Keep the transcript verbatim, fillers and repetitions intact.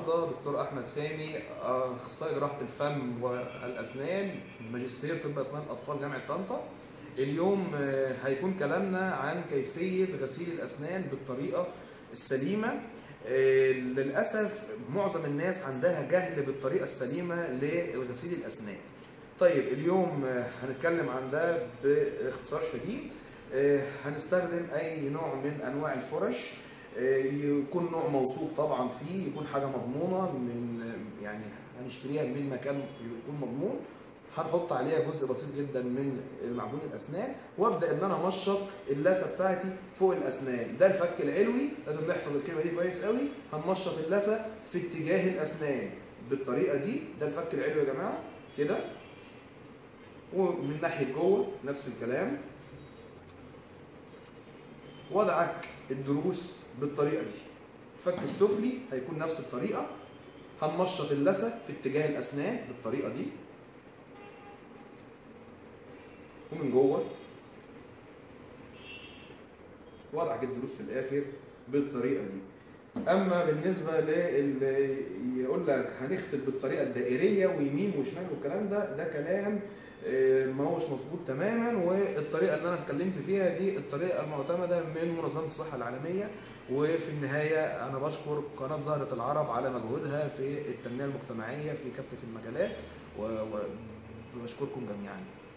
النهارده دكتور احمد سامي، اخصائي جراحه الفم والاسنان، ماجستير طب اسنان اطفال جامعه طنطا. اليوم هيكون كلامنا عن كيفيه غسيل الاسنان بالطريقه السليمه. للاسف معظم الناس عندها جهل بالطريقه السليمه لغسيل الاسنان. طيب اليوم هنتكلم عن ده باختصار شديد. هنستخدم اي نوع من انواع الفرش، يكون نوع موثوق طبعا فيه، يكون حاجه مضمونه، من يعني هنشتريها من مكان يكون مضمون. هنحط عليها جزء بسيط جدا من معجون الاسنان، وابدا ان انا امشط اللثه بتاعتي فوق الاسنان. ده الفك العلوي، لازم نحفظ الكلمه دي كويس قوي. هنمشط اللثه في اتجاه الاسنان بالطريقه دي. ده الفك العلوي يا جماعه كده. ومن ناحيه جوه نفس الكلام. وضعك الضروس بالطريقه دي. الفك السفلي هيكون نفس الطريقه. هنمشط اللثه في اتجاه الاسنان بالطريقه دي، ومن جوه. وضعك الضروس في الاخر بالطريقه دي. اما بالنسبه للي يقول لك هنغسل بالطريقه الدائريه ويمين وشمال والكلام ده، ده كلام ما هوش مظبوط تماما. والطريقه اللي انا اتكلمت فيها دي الطريقه المعتمده من منظمه الصحه العالميه. وفي النهايه انا بشكر قناه زهره العرب على مجهودها في التنميه المجتمعيه في كافه المجالات، وبشكركم جميعا.